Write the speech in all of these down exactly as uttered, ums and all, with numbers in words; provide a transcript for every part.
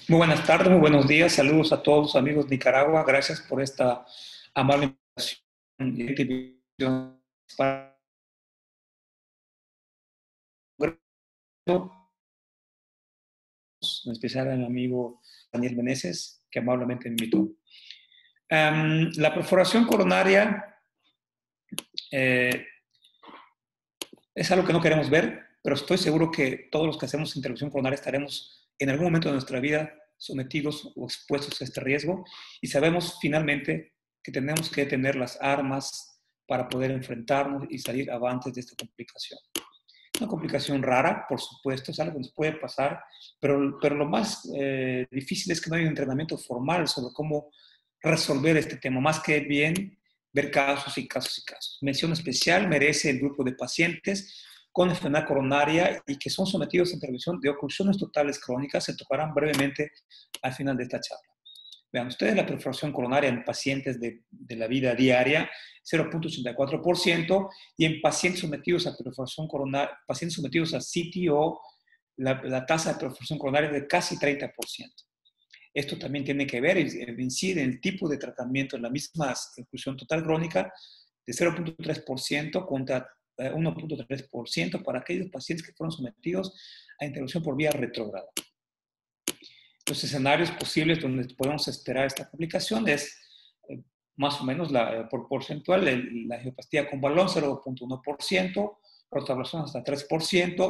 Muy buenas tardes, muy buenos días. Saludos a todos los amigos de Nicaragua. Gracias por esta amable invitación para en especial a mi amigo Daniel Meneses, que amablemente me invitó. Um, la perforación coronaria eh, es algo que no queremos ver, pero estoy seguro que todos los que hacemos intervención coronaria estaremos en algún momento de nuestra vida sometidos o expuestos a este riesgo y sabemos finalmente que tenemos que tener las armas para poder enfrentarnos y salir avantes de esta complicación. Una complicación rara, por supuesto, es algo que nos puede pasar, pero, pero lo más eh, difícil es que no hay un entrenamiento formal sobre cómo resolver este tema, más que bien ver casos y casos y casos. Mención especial merece el grupo de pacientes con enfermedad coronaria y que son sometidos a intervención de oclusiones totales crónicas. Se tocarán brevemente al final de esta charla. Vean ustedes la perforación coronaria en pacientes de, de la vida diaria, cero punto ochenta y cuatro por ciento, y en pacientes sometidos a perforación coronaria, pacientes sometidos a C T O, la, la tasa de perforación coronaria es de casi treinta por ciento. Esto también tiene que ver, incide en el tipo de tratamiento, en la misma oclusión total crónica, de cero punto tres por ciento contra uno punto tres por ciento para aquellos pacientes que fueron sometidos a intervención por vía retrógrada. Los escenarios posibles donde podemos esperar esta complicación es eh, más o menos la, eh, por porcentual, el, la angioplastia con balón cero punto uno por ciento, rotablación hasta tres por ciento,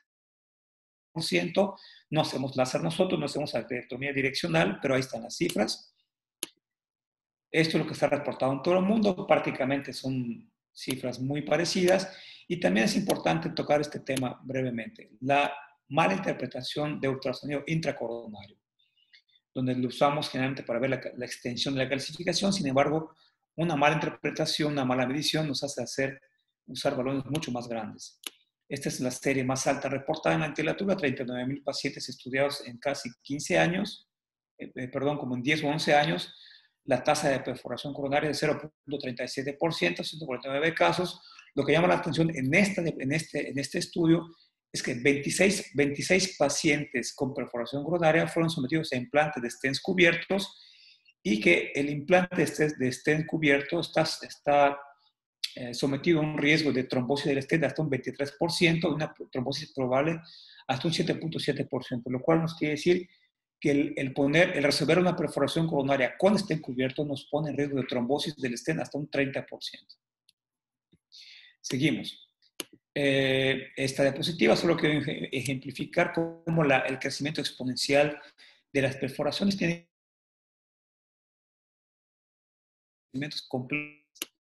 por ciento, no hacemos láser nosotros, no hacemos arteriectomía direccional, pero ahí están las cifras. Esto es lo que está reportado en todo el mundo, prácticamente son cifras muy parecidas, y también es importante tocar este tema brevemente, la mala interpretación de ultrasonido intracoronario, donde lo usamos generalmente para ver la, la extensión de la calcificación. Sin embargo, una mala interpretación, una mala medición nos hace hacer, usar balones mucho más grandes. Esta es la serie más alta reportada en la literatura, treinta y nueve mil pacientes estudiados en casi quince años, eh, perdón, como en diez o once años. La tasa de perforación coronaria es cero punto treinta y siete por ciento, ciento cuarenta y nueve casos. Lo que llama la atención en este, en este, en este estudio es que veintiséis, veintiséis pacientes con perforación coronaria fueron sometidos a implantes de stents cubiertos y que el implante de stent cubierto está, está eh, sometido a un riesgo de trombosis del stent hasta un veintitrés por ciento y una trombosis probable hasta un siete punto siete por ciento, lo cual nos quiere decir que el, el, poner, el resolver una perforación coronaria con stent cubierto nos pone en riesgo de trombosis del stent hasta un treinta por ciento. Seguimos. Eh, esta diapositiva solo quiero ejemplificar cómo la, el crecimiento exponencial de las perforaciones tiene crecimientos complejos.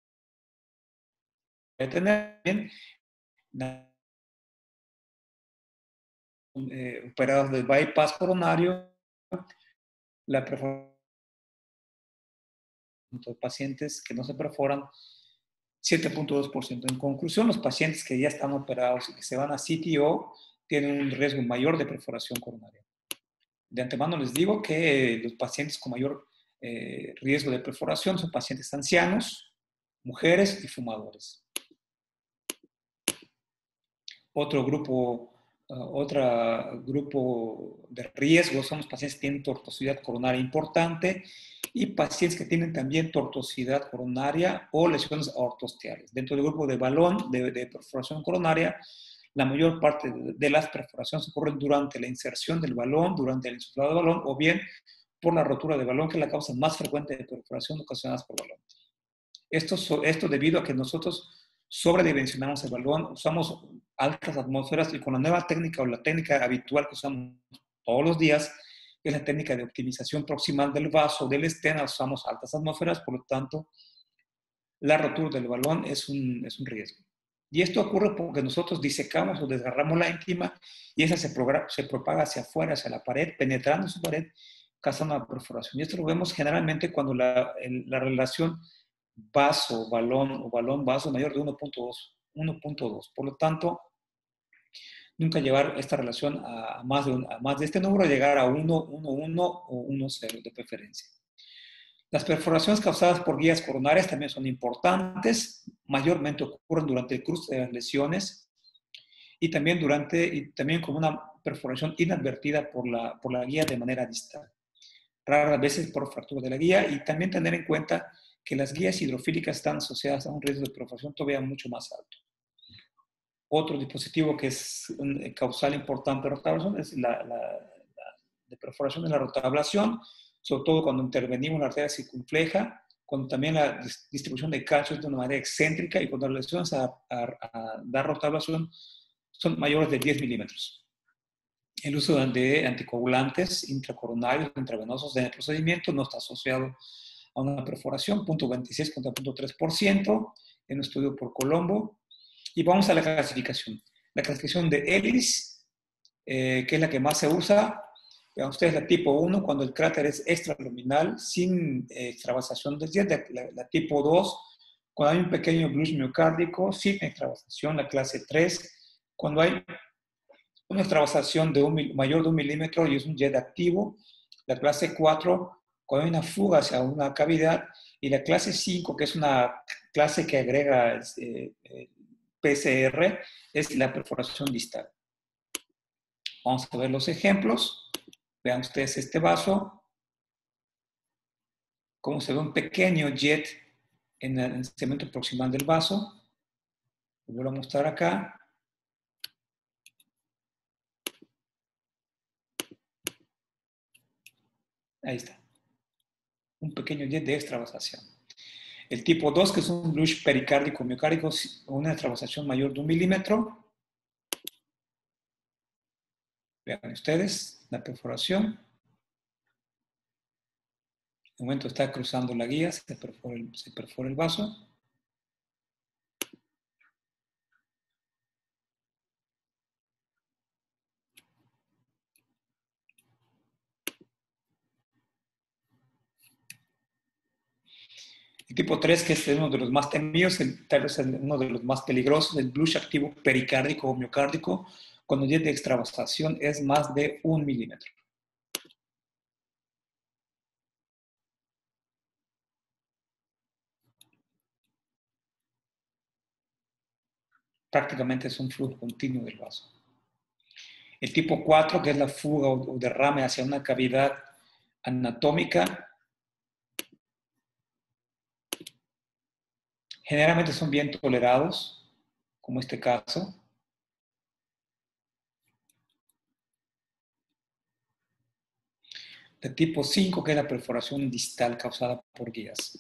Tener bien eh, operados del bypass coronario, la perforación de pacientes que no se perforan, siete punto dos por ciento. En conclusión, los pacientes que ya están operados y que se van a C T O tienen un riesgo mayor de perforación coronaria. De antemano les digo que los pacientes con mayor eh, riesgo de perforación son pacientes ancianos, mujeres y fumadores. Otro grupo, uh, otro grupo de riesgo son los pacientes que tienen tortuosidad coronaria importante y pacientes que tienen también tortuosidad coronaria o lesiones aortosteales. Dentro del grupo de balón de, de perforación coronaria, la mayor parte de las perforaciones ocurren durante la inserción del balón, durante el insuflado del balón, o bien por la rotura del balón, que es la causa más frecuente de perforación ocasionadas por balón. Esto, esto debido a que nosotros sobredimensionamos el balón, usamos altas atmósferas y con la nueva técnica o la técnica habitual que usamos todos los días, que es la técnica de optimización proximal del vaso, del stent, usamos altas atmósferas, por lo tanto, la rotura del balón es un, es un riesgo. Y esto ocurre porque nosotros disecamos o desgarramos la íntima y esa se, se propaga hacia afuera, hacia la pared, penetrando su pared, causando una perforación. Y esto lo vemos generalmente cuando la, el, la relación vaso, balón o balón, vaso mayor de uno punto dos. Por lo tanto, nunca llevar esta relación a más de, un, a más de este número, llegar a uno, uno, uno o uno, cero de preferencia. Las perforaciones causadas por guías coronarias también son importantes, mayormente ocurren durante el cruce de las lesiones y también, durante, y también con una perforación inadvertida por la, por la guía de manera distal, raras veces por fractura de la guía, y también tener en cuenta que las guías hidrofílicas están asociadas a un riesgo de perforación todavía mucho más alto. Otro dispositivo que es un causal importante de rotablación es la, la, la de perforación de la rotablación, sobre todo cuando intervenimos en la arteria circunfleja, cuando también la distribución de calcio es de una manera excéntrica y cuando las lesiones a, a, a dar rotablación son mayores de diez milímetros. El uso de anticoagulantes intracoronarios, intravenosos en el procedimiento no está asociado a una perforación, punto veintiséis contra punto tres por ciento, en un estudio por Colombo. Y vamos a la clasificación. La clasificación de Ellis, eh, que es la que más se usa. Vean ustedes la tipo uno, cuando el cráter es extraluminal, sin eh, extravasación del jet. La, la, la tipo dos, cuando hay un pequeño blush miocárdico, sin extravasación. La clase tres, cuando hay una extravasación de un, mayor de un milímetro y es un jet activo. La clase cuatro, cuando hay una fuga hacia una cavidad. Y la clase cinco, que es una clase que agrega eh, eh, P C R, es la perforación distal. Vamos a ver los ejemplos. Vean ustedes este vaso, cómo se ve un pequeño jet en el segmento proximal del vaso. Lo vuelvo a mostrar acá. Ahí está. Un pequeño jet de extravasación. El tipo dos, que es un blush pericárdico miocárdico, una extravasación mayor de un milímetro. Vean ustedes la perforación. En el momento está cruzando la guía, se perfora el, se perfora el vaso. El tipo tres, que es uno de los más temidos, el, tal vez uno de los más peligrosos, el blush activo pericárdico o miocárdico, cuando el jet de extravasación es más de un milímetro. Prácticamente es un flujo continuo del vaso. El tipo cuatro, que es la fuga o derrame hacia una cavidad anatómica, generalmente son bien tolerados, como este caso. De tipo cinco, que es la perforación distal causada por guías.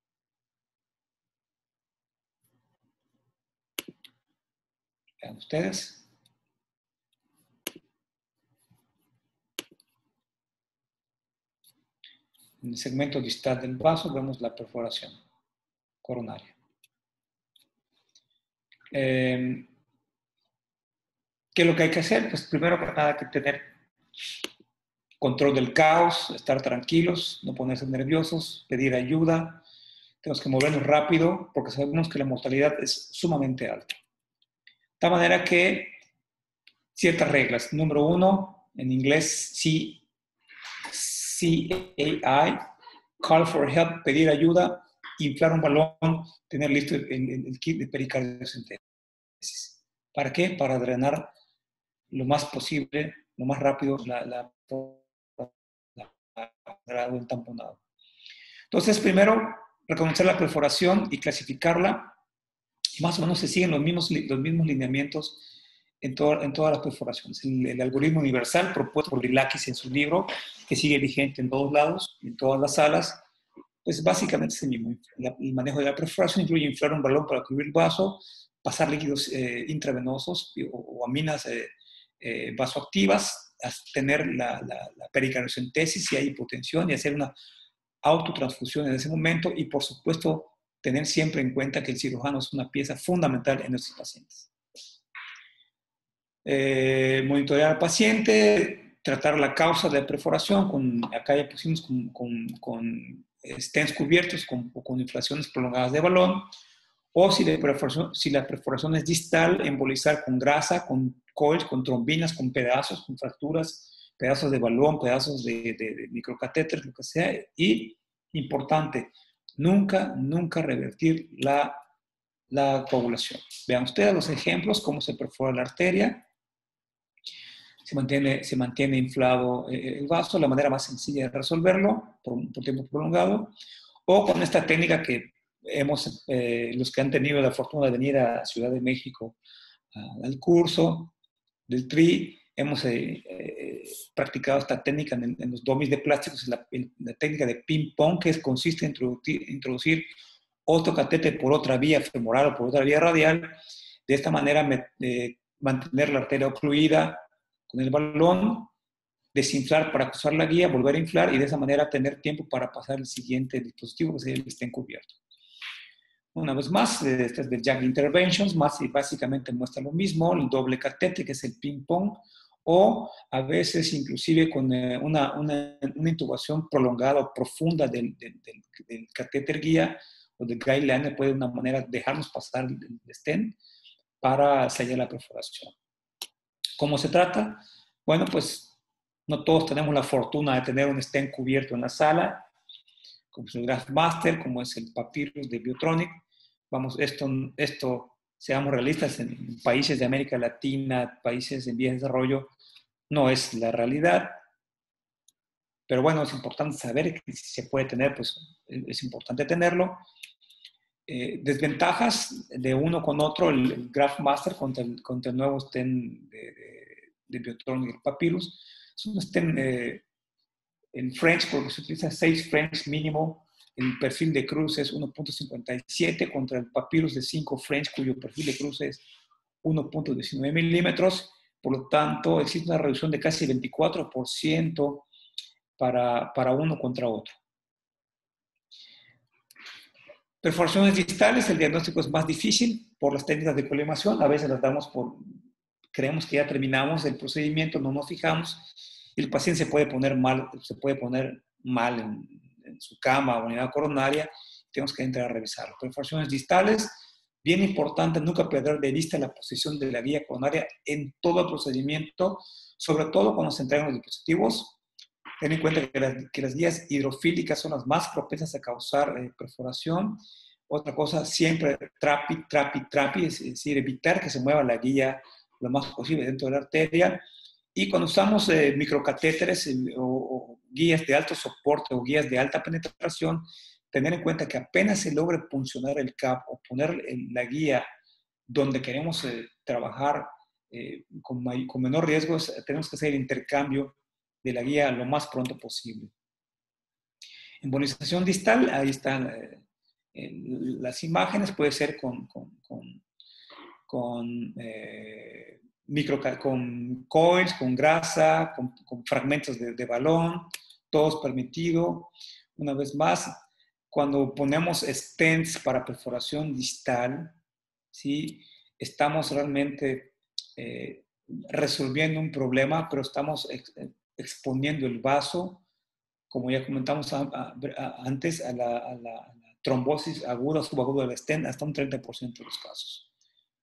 Vean ustedes. En el segmento distal del vaso vemos la perforación coronaria. Eh, ¿Qué es lo que hay que hacer? Pues primero que nada hay que tener control del caos, estar tranquilos, no ponerse nerviosos, pedir ayuda. Tenemos que movernos rápido porque sabemos que la mortalidad es sumamente alta. De tal manera que ciertas reglas. Número uno, en inglés, C A I, call for help, pedir ayuda, inflar un balón, tener listo el, el, el kit de pericardiocentesis. ¿Para qué? Para drenar lo más posible, lo más rápido, la, la, la, la el tamponado. Entonces, primero, reconocer la perforación y clasificarla. Y más o menos se siguen los mismos, los mismos lineamientos en, to, en todas las perforaciones. El, el algoritmo universal propuesto por Lilakis en su libro, que sigue vigente en todos lados, en todas las salas, pues básicamente es el mismo. La, el manejo de la perforación incluye inflar un balón para cubrir el vaso, pasar líquidos eh, intravenosos o, o aminas eh, eh, vasoactivas, tener la, la, la pericardiocentesis si hay hipotensión y hacer una autotransfusión en ese momento y, por supuesto, tener siempre en cuenta que el cirujano es una pieza fundamental en nuestros pacientes. Eh, monitorear al paciente, tratar la causa de la perforación, con, acá ya pusimos con, con, con stents cubiertos con, o con inflaciones prolongadas de balón, o si la, perforación, si la perforación es distal, embolizar con grasa, con coils, con trombinas, con pedazos, con fracturas, pedazos de balón, pedazos de, de, de microcatéteres, lo que sea. Y, importante, nunca, nunca revertir la, la coagulación. Vean ustedes los ejemplos, cómo se perfora la arteria. se mantiene, se mantiene inflado el vaso. La manera más sencilla de resolverlo por un por tiempo prolongado, o con esta técnica que hemos, eh, los que han tenido la fortuna de venir a Ciudad de México uh, al curso del T R I, hemos eh, eh, practicado esta técnica en, en los dummies de plásticos, la, la técnica de ping-pong, que es, consiste en introducir, introducir otro catéter por otra vía femoral o por otra vía radial. De esta manera, me, eh, mantener la arteria ocluida con el balón, desinflar para cruzar la guía, volver a inflar y de esa manera tener tiempo para pasar el siguiente dispositivo, que es el que está encubierto. Una vez más, este es de Jack Interventions, más y básicamente muestra lo mismo, el doble catéter, que es el ping-pong, o a veces inclusive con eh, una, una, una intubación prolongada o profunda del, del, del, del catéter guía o del guideline, puede de una manera dejarnos pasar el, el stent para sellar la perforación. ¿Cómo se trata? Bueno, pues no todos tenemos la fortuna de tener un stent cubierto en la sala, como es el Graftmaster, como es el Papyrus de Biotronic. Vamos, esto, esto, seamos realistas, en países de América Latina, países en vías de desarrollo, no es la realidad. Pero bueno, es importante saber que si se puede tener, pues es importante tenerlo. Eh, desventajas de uno con otro, el, el Graftmaster contra el, contra el nuevo stent de, de, de Biotronic, el Papyrus. Es un stent eh, en French, porque se utiliza seis French mínimo. El perfil de cruz es uno punto cincuenta y siete contra el Papyrus de cinco French, cuyo perfil de cruz es uno punto diecinueve milímetros. Por lo tanto, existe una reducción de casi veinticuatro por ciento para, para uno contra otro. Perforaciones distales, el diagnóstico es más difícil por las técnicas de colimación. A veces las damos por, creemos que ya terminamos el procedimiento, no nos fijamos y el paciente se puede poner mal, se puede poner mal en, en su cama o unidad coronaria. Tenemos que entrar a revisarlo. Perforaciones distales, bien importante nunca perder de vista la posición de la guía coronaria en todo el procedimiento, sobre todo cuando se entregan los dispositivos. Ten en cuenta que las, que las guías hidrofílicas son las más propensas a causar eh, perforación. Otra cosa, siempre trapi, trapi, trapi, es decir, evitar que se mueva la guía lo más posible dentro de la arteria. Y cuando usamos eh, microcatéteres eh, o, o guías de alto soporte o guías de alta penetración, tener en cuenta que apenas se logre puncionar el cap o poner el, la guía donde queremos eh, trabajar eh, con, con menor riesgo, tenemos que hacer el intercambio de la guía lo más pronto posible. Embolización distal, ahí están eh, el, las imágenes, puede ser con, con, con, con, eh, micro, con coils, con grasa, con, con fragmentos de, de balón, todo es permitido. Una vez más, cuando ponemos stents para perforación distal, ¿sí? Estamos realmente eh, resolviendo un problema, pero estamos ex, exponiendo el vaso, como ya comentamos a, a, a, antes, a la, a, la, a la trombosis aguda o subaguda del stent hasta un treinta por ciento de los casos.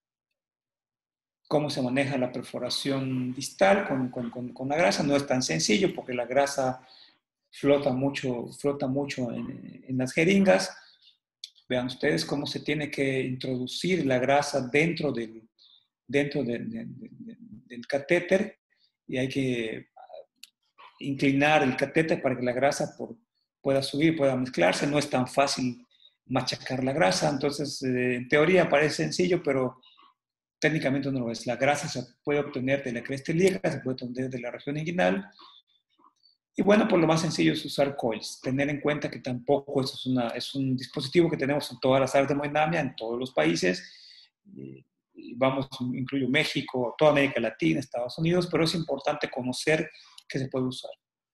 ¿Cómo se maneja la perforación distal con, con, con, con la grasa? No es tan sencillo porque la grasa flota mucho, flota mucho en, en las jeringas. Vean ustedes cómo se tiene que introducir la grasa dentro del, dentro de, de, de, del catéter y hay que inclinar el catéter para que la grasa por, pueda subir, pueda mezclarse. No es tan fácil machacar la grasa, entonces eh, en teoría parece sencillo, pero técnicamente no lo es. La grasa se puede obtener de la cresta ilíaca, se puede obtener de la región inguinal. Y bueno, pues lo más sencillo es usar coils. Tener en cuenta que tampoco eso es, una, es un dispositivo que tenemos en todas las áreas de hemodinamia, en todos los países. Y vamos, incluyo México, toda América Latina, Estados Unidos, pero es importante conocer que se puede usar.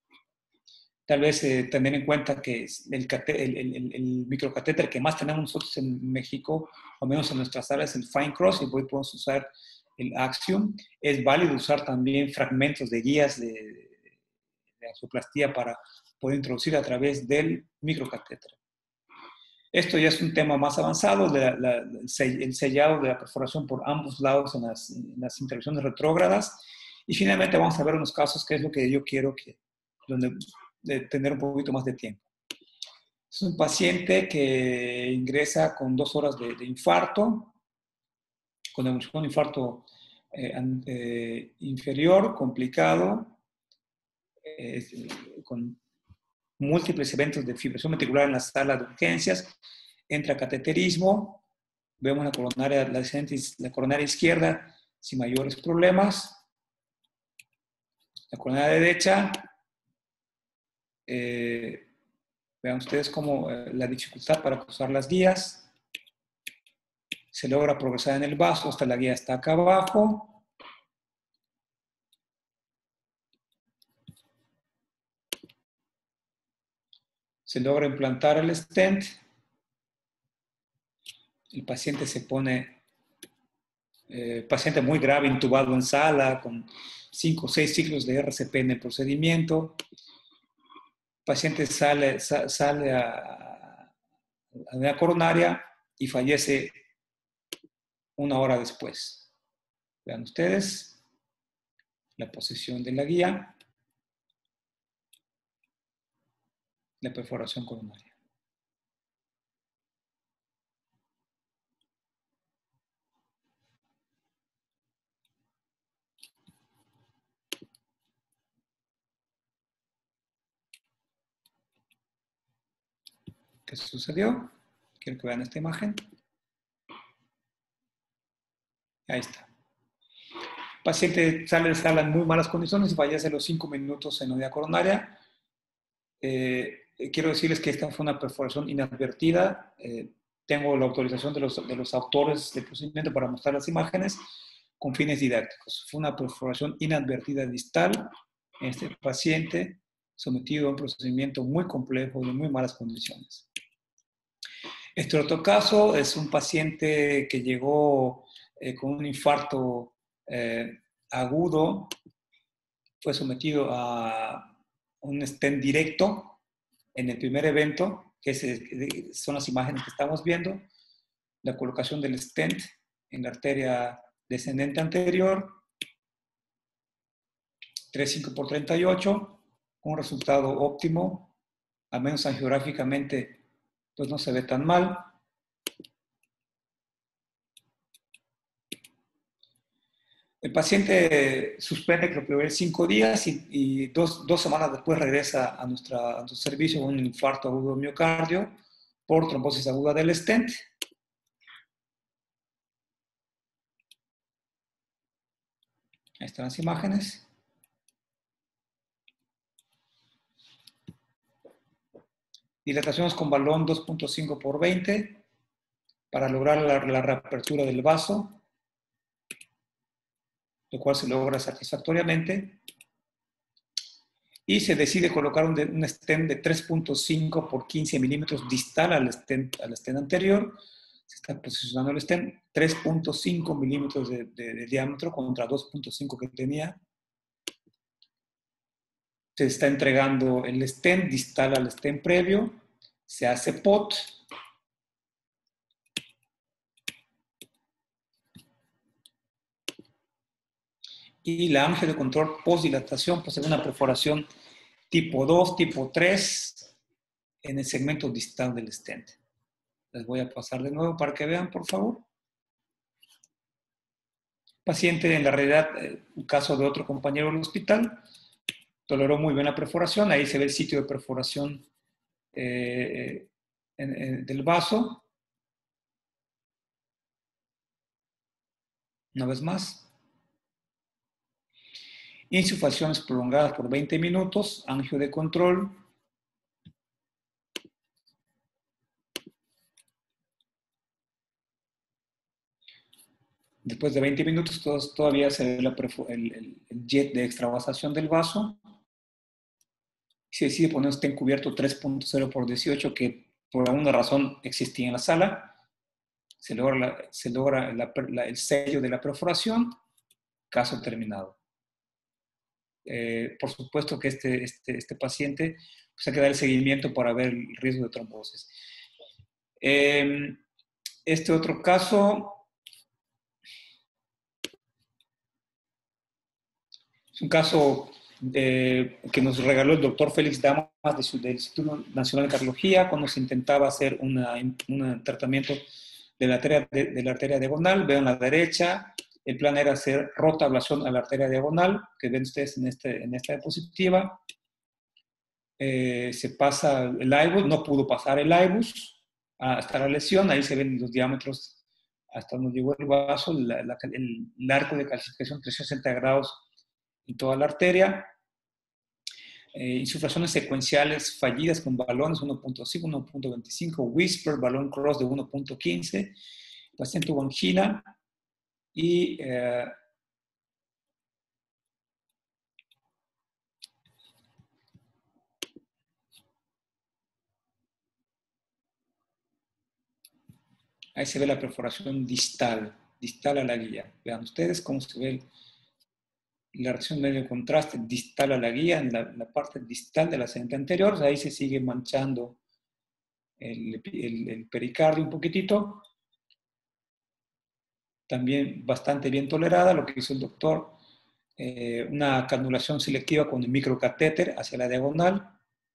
Tal vez eh, tener en cuenta que el, el, el, el microcatéter que más tenemos nosotros en México, o menos en nuestras áreas, es el Fine Cross, y hoy podemos usar el Axiom. Es válido usar también fragmentos de guías de, de angioplastía para poder introducir a través del microcatéter. Esto ya es un tema más avanzado, de la, la, el sellado de la perforación por ambos lados en las, en las intervenciones retrógradas. Y finalmente vamos a ver unos casos que es lo que yo quiero que, donde, de tener un poquito más de tiempo. Es un paciente que ingresa con dos horas de, de infarto, con un infarto eh, eh, inferior, complicado, eh, con múltiples eventos de fibrilación ventricular en la sala de urgencias, entra cateterismo, vemos la coronaria, la, la coronaria izquierda sin mayores problemas, la coronaria derecha, eh, vean ustedes cómo eh, la dificultad para cruzar las guías, se logra progresar en el vaso hasta la guía está acá abajo, se logra implantar el stent, el paciente se pone, eh, paciente muy grave, intubado en sala, con cinco o seis ciclos de R C P en el procedimiento, el paciente sale, sa, sale a, a la coronaria y fallece una hora después. Vean ustedes la posición de la guía, la perforación coronaria. ¿Qué sucedió? Quiero que vean esta imagen. Ahí está. El paciente sale de sala en muy malas condiciones y fallece a los cinco minutos en unidad coronaria. Eh, quiero decirles que esta fue una perforación inadvertida. Eh, tengo la autorización de los, de los autores del procedimiento para mostrar las imágenes con fines didácticos. Fue una perforación inadvertida distal en este paciente sometido a un procedimiento muy complejo y en muy malas condiciones. Este otro caso es un paciente que llegó eh, con un infarto eh, agudo, fue sometido a un stent directo en el primer evento, que es, son las imágenes que estamos viendo, la colocación del stent en la arteria descendente anterior, treinta y cinco por treinta y ocho, un resultado óptimo, al menos angiográficamente pues no se ve tan mal. El paciente suspende clopidogrel cinco días y, y dos, dos semanas después regresa a, nuestra, a nuestro servicio con un infarto agudo de miocardio por trombosis aguda del stent. Ahí están las imágenes. Dilataciones con balón dos punto cinco por veinte para lograr la, la reapertura del vaso, lo cual se logra satisfactoriamente. Y se decide colocar un, un stent de tres punto cinco por quince milímetros distal al stent, al stent anterior. Se está posicionando el stent tres punto cinco milímetros de, de, de diámetro contra dos punto cinco que tenía. Se está entregando el stent distal al stent previo. Se hace P O T. Y la angio de control postdilatación, pues es una perforación tipo dos, tipo tres en el segmento distal del stent. Les voy a pasar de nuevo para que vean, por favor. Paciente, en la realidad, un caso de otro compañero del hospital, toleró muy bien la perforación. Ahí se ve el sitio de perforación eh, en, en, del vaso. Una vez más. Insuflaciones prolongadas por veinte minutos, angio de control. Después de veinte minutos todavía se ve la, el, el, el jet de extravasación del vaso. Se decide poner un stent cubierto tres punto cero por dieciocho que por alguna razón existía en la sala. Se logra, la, se logra la, la, el sello de la perforación. Caso terminado. Eh, por supuesto que este, este, este paciente pues, hay que dar el seguimiento para ver el riesgo de trombosis. Eh, este otro caso es un caso eh, que nos regaló el doctor Félix Damas de su, del Instituto Nacional de Cardiología cuando se intentaba hacer una, un tratamiento de la arteria, de, de la arteria diagonal. Veo en la derecha El plan era hacer rotablación a la arteria diagonal, que ven ustedes en, este, en esta diapositiva. Eh, se pasa el I B U S, no pudo pasar el I B U S hasta la lesión, ahí se ven los diámetros hasta donde llegó el vaso, la, la, el, el arco de calcificación trescientos sesenta grados en toda la arteria. Eh, insuflaciones secuenciales fallidas con balones uno punto cinco, uno punto veinticinco, Whisper, balón cross de uno punto quince, el paciente tuvo angina y eh, ahí se ve la perforación distal, distal a la guía. Vean ustedes cómo se ve la reacción medio contraste distal a la guía, en la, en la parte distal de la segmento anterior, ahí se sigue manchando el, el, el pericardio un poquitito. También bastante bien tolerada, lo que hizo el doctor, eh, una canulación selectiva con el microcatéter hacia la diagonal.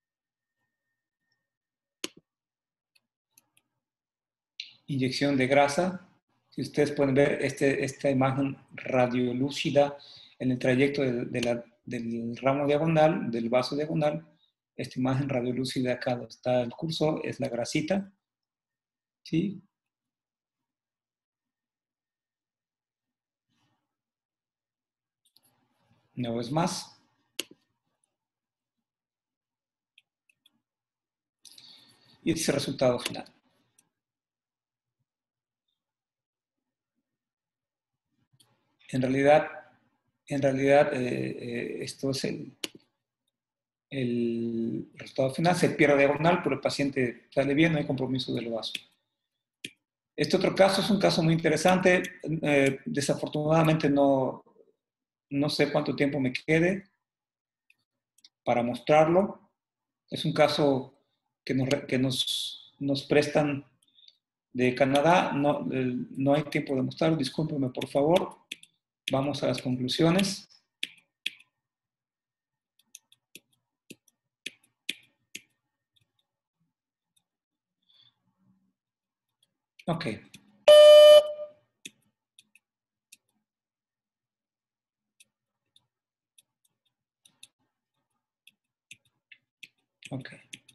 Inyección de grasa. Si ustedes pueden ver este, esta imagen radiolúcida en el trayecto de, de la, del ramo diagonal, del vaso diagonal, esta imagen radiolúcida acá donde está el cursor es la grasita, ¿sí? Una vez más. Y ese es el resultado final. En realidad, en realidad eh, eh, esto es el, el resultado final. Se pierde diagonal, pero el paciente sale bien, no hay compromiso del vaso. Este otro caso es un caso muy interesante. Eh, desafortunadamente no, no sé cuánto tiempo me quede para mostrarlo. Es un caso que nos, que nos, nos prestan de Canadá. No, no hay tiempo de mostrarlo, discúlpenme por favor. Vamos a las conclusiones. Ok. Ok.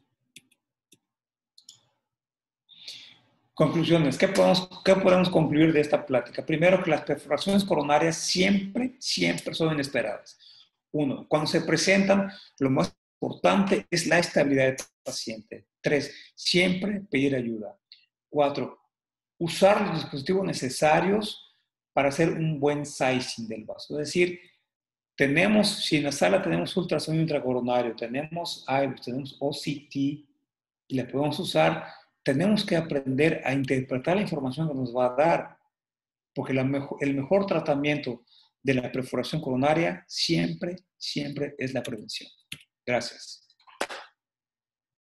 Conclusiones. ¿Qué podemos, ¿Qué podemos concluir de esta plática? Primero, que las perforaciones coronarias siempre, siempre son inesperadas. Uno, cuando se presentan, lo más importante es la estabilidad del paciente. Tres, siempre pedir ayuda. Cuatro, usar los dispositivos necesarios para hacer un buen sizing del vaso. Es decir, tenemos, si en la sala tenemos ultrasonido intracoronario, tenemos I B U S, tenemos O C T y la podemos usar, tenemos que aprender a interpretar la información que nos va a dar, porque la mejor, el mejor tratamiento de la perforación coronaria siempre, siempre es la prevención. Gracias.